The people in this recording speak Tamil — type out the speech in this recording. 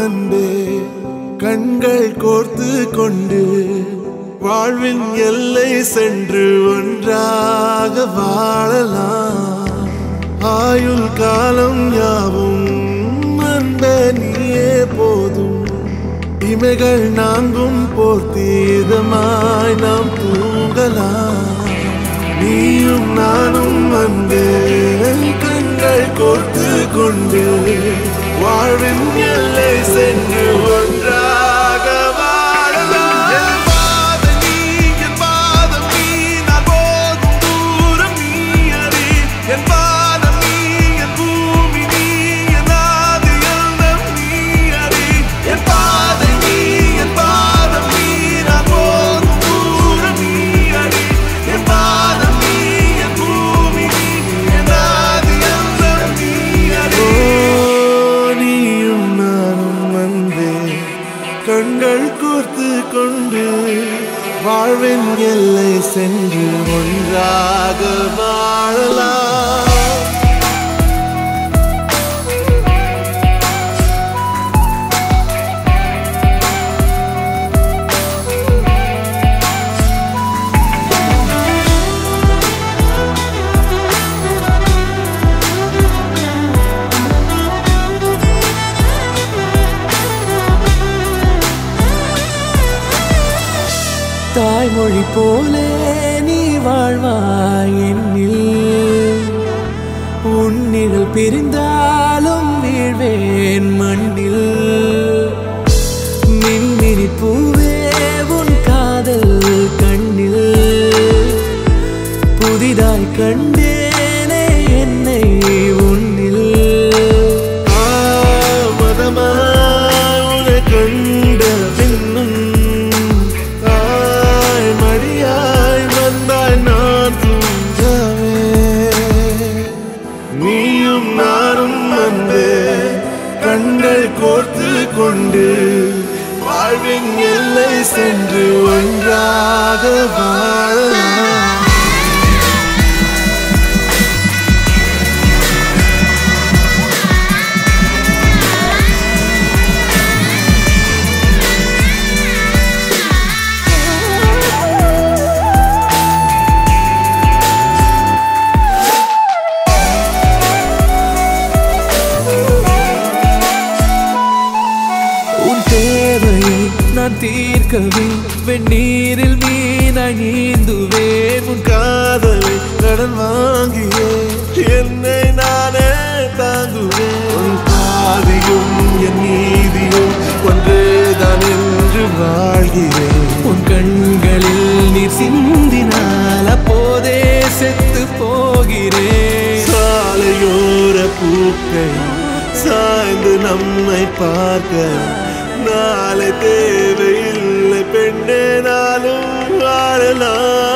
அன்பே கண்கள் கோர்த்து கொண்டு வாழ்வின் எல்லை சென்று ஒன்றாக வாழலாம் ஆயுள் காலம் யாவும் அன்பே நீயே போதும் இமைகள் நான்கும் போர்த்தீதமாய் நாம் தூங்கலாம் நீயும் நானும் அன்பே கண்கள் கோர்த்து கொண்டு வாழ்வின் எல்லை சென்று ஒன்றாக வாழலாம் என் பாதம் நீ நான் போகும் தூரம் நீ அறி என் பாதம் நீ என் பூமி நீ என் ஆதி எல்லாம் நீ அறி என் பாதம் நீ நான் போகும் தூரம் நீ அறி என் பாதம் நீ என் பூமி நீ என் ஆதி எல்லாம் நீ அறி நீயும் நானும் அன்பே கண்கள் கோர்த்து கொண்டு வாழ்வின் எல்லை சென்று ஒன்றாக வாழலாம் தாய்மொழி போலே நீ வாழ்வாய் என்னில் உன்னிகள் பிரிந்தாலும் வீழ்வேன் மண்ணில் மின்மினி பூவே உன் காதல் கண்ணில் புதிதாய் கண்டேனே என்னை உன்னில் மதமாய் உன்னை கண்ட பின்னும் நான் தூங்கவே நீயும் நானும் அன்பே கண்கள் கோர்த்து கொண்டு வாழ்வின் எல்லை சென்று ஒன்றாக வாழலாம் தீர்க்கவே வெந்நீரில் மீனாய் நீந்துவேன் உன் காதலை கடன் வாங்கியே என்னை நானே தாங்குவேன் உன் பாதியும் என் நீதியும் ஒன்றேதான் என்று வாழ்கிறேன் உன் கண்களில் நீர் சிந்தினால் அப்போதே செத்து போகிறேன் சாலையோர பூக்கள் சாய்ந்து நம்மை பார்க்க நாளை தேவையில்லை பெண்ணே நாளும் வாழலாம்